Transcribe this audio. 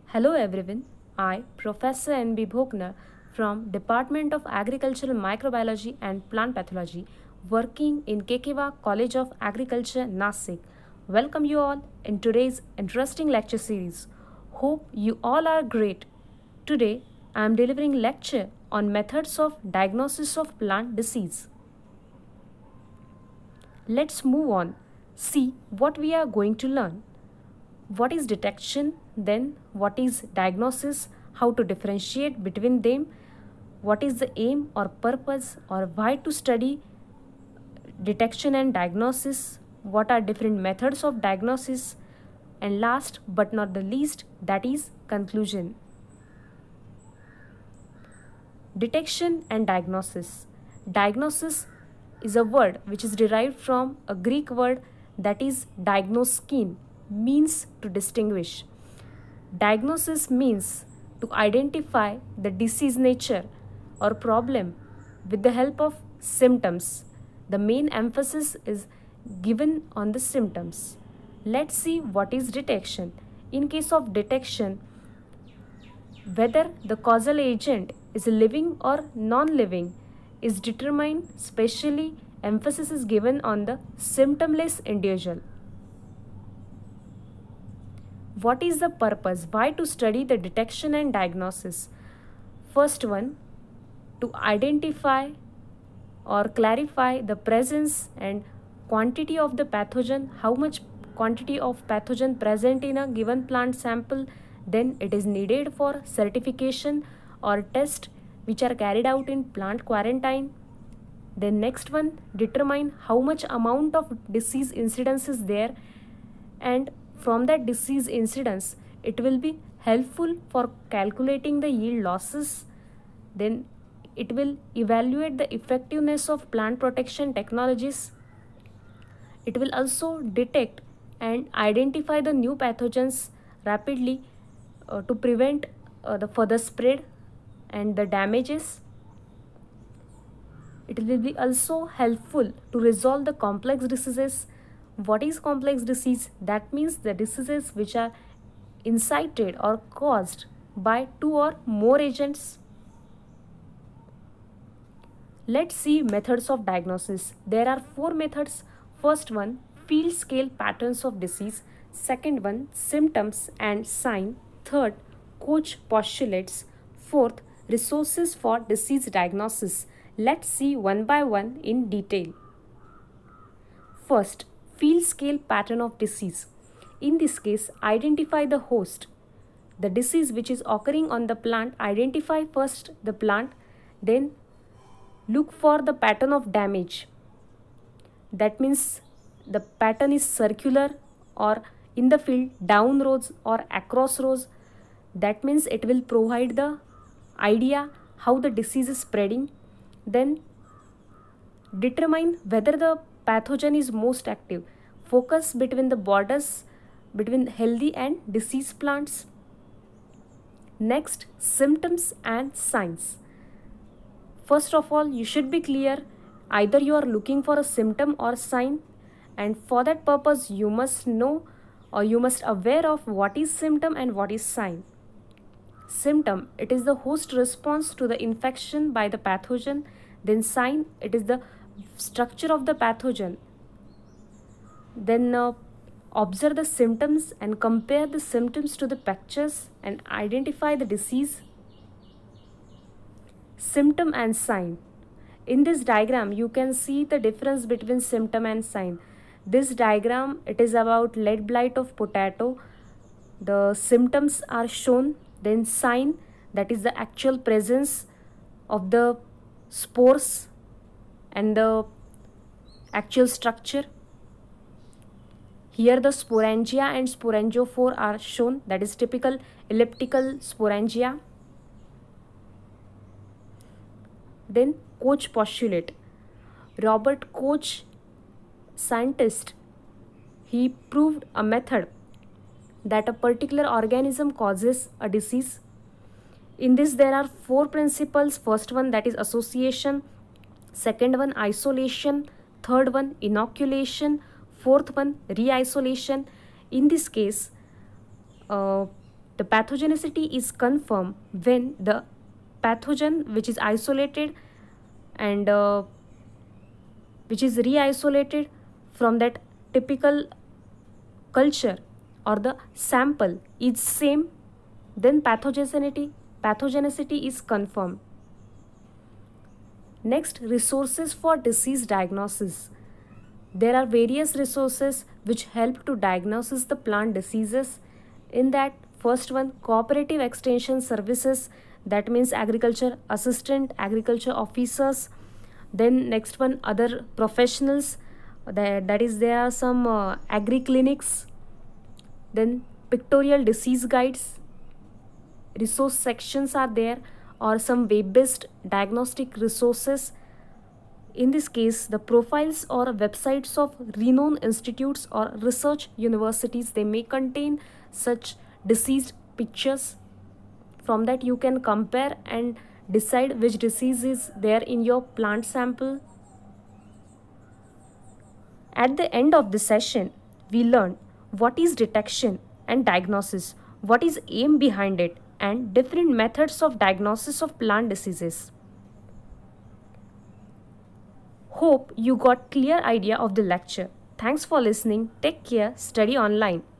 Hello everyone, I, Professor N.B. Bhoknar from Department of Agricultural Microbiology and Plant Pathology, working in Kekewa College of Agriculture, Nasik. Welcome you all in today's interesting lecture series. Hope you all are great. Today, I am delivering lecture on methods of diagnosis of plant disease. Let's move on, see what we are going to learn. What is detection, then what is diagnosis, how to differentiate between them, what is the aim or purpose or why to study detection and diagnosis, what are different methods of diagnosis, and last but not the least, that is conclusion. Detection and diagnosis. Diagnosis is a word which is derived from a Greek word that is diagnoskein, means to distinguish. Diagnosis means to identify the disease nature or problem with the help of symptoms. The main emphasis is given on the symptoms. Let's see what is detection. In case of detection, whether the causal agent is living or non-living is determined, specially emphasis is given on the symptomless individual. What is the purpose? Why to study the detection and diagnosis? First one, to identify or clarify the presence and quantity of the pathogen, how much quantity of pathogen present in a given plant sample, then it is needed for certification or test which are carried out in plant quarantine. Then next one, determine how much amount of disease incidence is there, and from that disease incidence it will be helpful for calculating the yield losses. Then it will evaluate the effectiveness of plant protection technologies. It will also detect and identify the new pathogens rapidly to prevent the further spread and the damages. It will be also helpful to resolve the complex diseases. What is complex disease? That means the diseases which are incited or caused by two or more agents. Let's see methods of diagnosis. There are four methods. First one, field scale patterns of disease. Second one, symptoms and sign. Third, Koch postulates. Fourth, resources for disease diagnosis. Let's see one by one in detail. First, field scale pattern of disease. In this case, identify the host. The disease which is occurring on the plant, identify first the plant, then look for the pattern of damage. That means the pattern is circular or in the field down rows or across rows. That means it will provide the idea how the disease is spreading. Then determine whether the pathogen is most active. Focus between the borders between healthy and diseased plants. Next, symptoms and signs. First of all, you should be clear either you are looking for a symptom or sign, and for that purpose you must know or you must aware of what is symptom and what is sign. Symptom, it is the host response to the infection by the pathogen. Then sign, it is the structure of the pathogen. Then observe the symptoms and compare the symptoms to the pictures and identify the disease. Symptom and sign. In this diagram, you can see the difference between symptom and sign. This diagram, it is about lead blight of potato. The symptoms are shown. Then sign, that is the actual presence of the spores and the actual structure. Here the sporangia and sporangiophore are shown, that is typical elliptical sporangia. Then Koch postulate. Robert Koch, scientist, he proved a method that a particular organism causes a disease. In this there are four principles. First one, that is association. Second one, isolation. Third one, inoculation. Fourth one, re-isolation. In this case, The pathogenicity is confirmed when the pathogen which is isolated and which is re-isolated from that typical culture or the sample is same, then pathogenicity is confirmed. Next, resources for disease diagnosis. There are various resources which help to diagnose the plant diseases. In that, first one, cooperative extension services, that means agriculture assistant, agriculture officers. Then next one, other professionals, that is there are some agri clinics. Then pictorial disease guides, resource sections are there, or some web-based diagnostic resources. In this case, the profiles or websites of renowned institutes or research universities, they may contain such diseased pictures. From that you can compare and decide which disease is there in your plant sample. At the end of the session, we learned what is detection and diagnosis, what is aim behind it, and different methods of diagnosis of plant diseases. Hope you got clear idea of the lecture. Thanks for listening. Take care. Study online.